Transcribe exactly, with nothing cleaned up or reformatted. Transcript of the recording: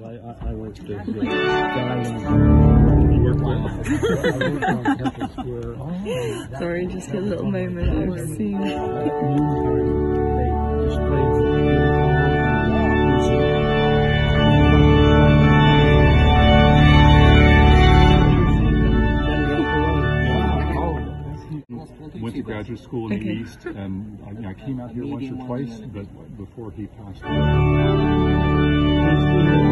I, I, I went to the guy and Sorry, just a little moment of seeing. Went to graduate school in the Okay. East, and I, I came out here once or twice, but before he passed away.